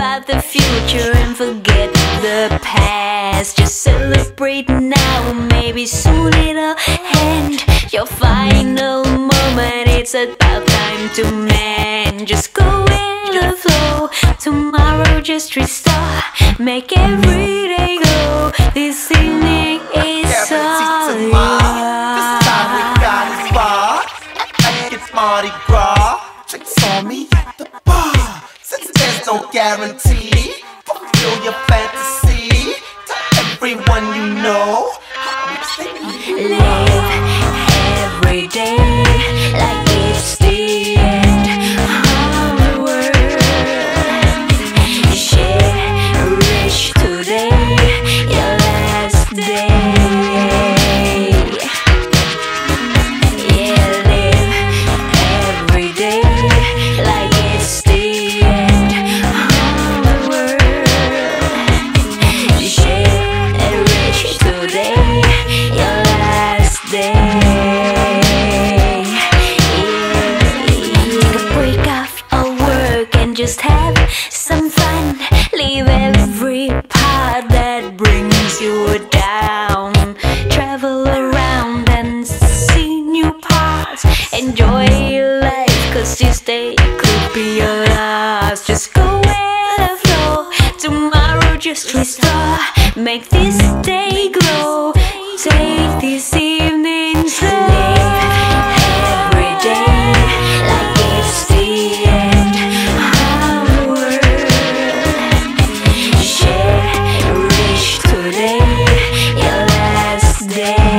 about the future and forget the past. Just celebrate now, maybe soon it'll end. Your final moment, it's about time to mend. Just go with the flow, tomorrow just restart. Make every day go, this evening is all yours. This time we got is bar, like it's Mardi Gras. Drinks on me at the bar, since there's no guarantee. Fulfill your fantasy, tell everyone you know. Live every day like it's the end of the world. Cherish today, your last day. Yeah, live every day like it's the end of the world. Cherish today, your last day. Take a break off of work and just have some fun. Leave every part that brings you down. Travel around and see new parts. Enjoy your life, cause this day could be your last. Just go with the flow, tomorrow just restore. Make this day glow, take this evening slow. Live every day like it's the end of the world. Cherish today, your last day.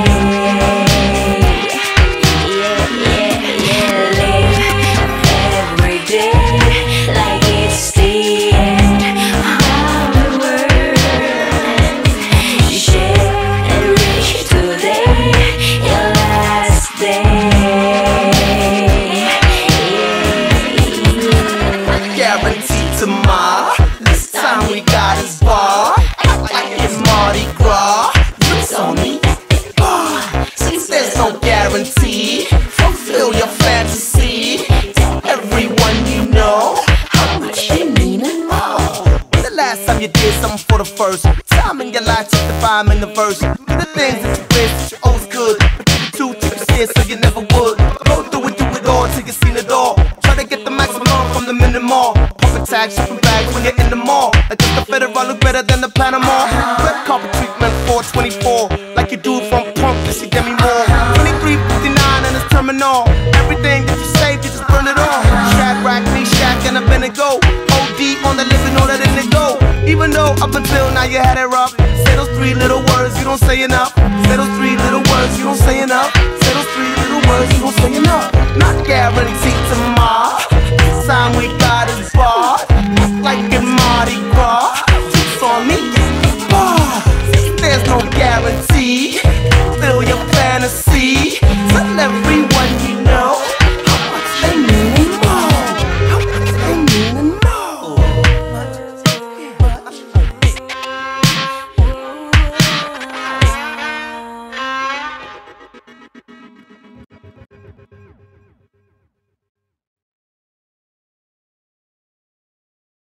Yeah, yeah, yeah. Live every day like it's the end of the world. Cherish today, your last day. Guaranteed tomorrow, this time we got is bar, like it's Mardi Gras. Drinks on me at the bar, since there's no guarantee. Fulfill your fantasy, tell everyone you know how much you mean and more. The last time you did something for the first time in your life, justify them in the verse. Do the things that you wish that you always could, but you too scared so you never would. Go through it, do it all till you seen it all. Try to get the maximum from the minimal. Puppet tag, shopping bags when you're in the mall. Like if the Federal look better than the Panama. Red carpet treatment 424, like you do from pump, just to get me more. 2359 and it's terminal. Everything that you saved, you just burn it all. Shadrach, Meshach, and Abednego. OD on the list and all that in it go. Even though up until now you had it rough. Say those three little words, you don't say enough. Say those three little words, you don't say enough. Say those three little words, you don't say enough. Not guaranteed tomorrow.